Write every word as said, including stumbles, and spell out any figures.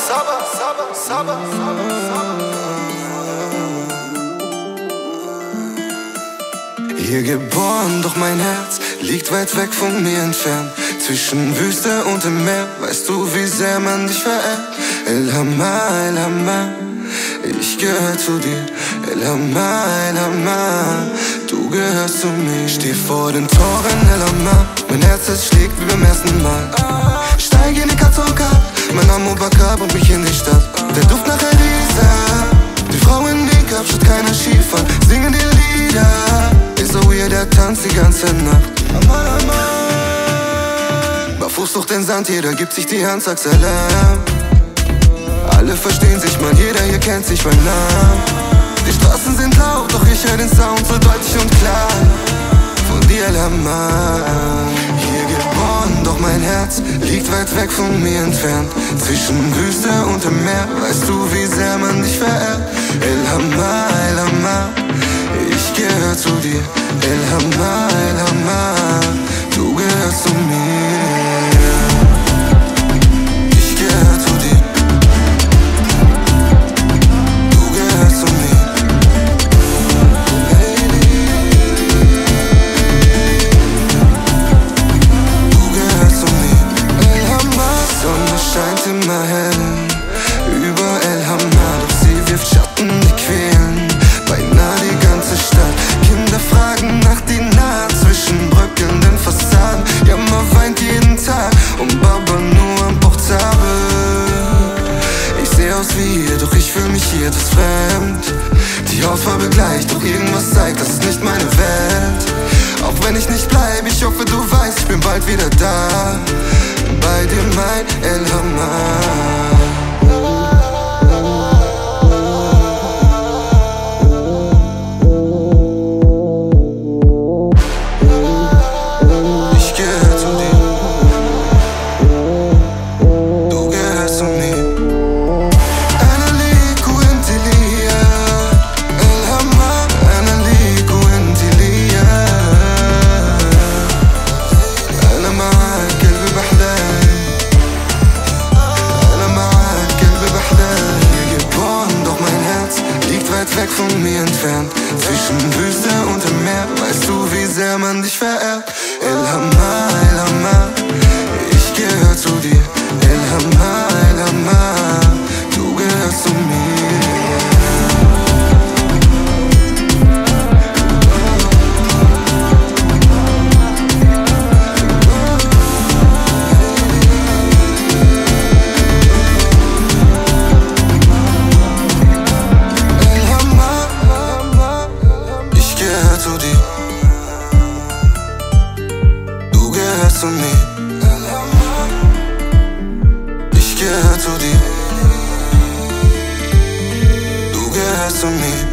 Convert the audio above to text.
Sabber, Sabber, Sabber, Sabber. Hier geboren, doch mein Herz liegt weit weg von mir entfernt. Zwischen Wüste und dem Meer, weißt du, wie sehr man dich verehrt. Elhama, Elhama, ich gehör zu dir. Elhama, Elhama, du gehörst zu mir. Steh vor den Toren, Elhama, mein Herz, es schlägt wie beim ersten Mal. Steig in die Kazoka, mein Name Bakar bringt mich in die Stadt. Der Duft nach Elisa, die Frau in Make-up, statt keiner Skifahren, singen die Lieder. Ist so weird, der tanzt die ganze Nacht. Aman, Aman. Barfuß durch den Sand, jeder gibt sich die Hand, sag Salam. Alle verstehen sich, man, jeder hier kennt sich beim Namen. Die Straßen sind laut, doch ich höre den Sound so deutlich und klar. Von dir, Elhama. Hier geboren, doch mein Herz liegt weit weg von mir entfernt. Zwischen Wüste und dem Meer, weißt du, wie sehr man dich verehrt. Elhama, Elhama, ich gehör zu dir. Elhama, Elhama, du gehörst zu mir. Ich gehör zu dir. Du gehörst zu mir. Du gehörst zu mir. Elhama, Sonne scheint immer hell über Elhama, doch sie wirft Schatten, die quälen beinahe die ganze Stadt. Kinder fragen nach die Naht zwischen bröckelnden Fassaden. Jammer weint jeden Tag und Baba nur am Portable. Ich seh aus wie hier, doch ich fühl mich hier etwas fremd. Die Hautfarbe gleich, doch irgendwas zeigt, das ist nicht meine Welt. Auch wenn ich nicht bleib, ich hoffe du weißt, ich bin bald wieder da. Bei dir, mein Elhama. Weg von mir entfernt, zwischen Wüste und dem Meer, weißt du, wie sehr man dich verehrt. Elhama, Elhama, ich gehör zu dir. Elhama, Elhama, du gehörst zu mir. Du gehörst zu mir. Ich gehör zu dir. Du gehörst zu mir.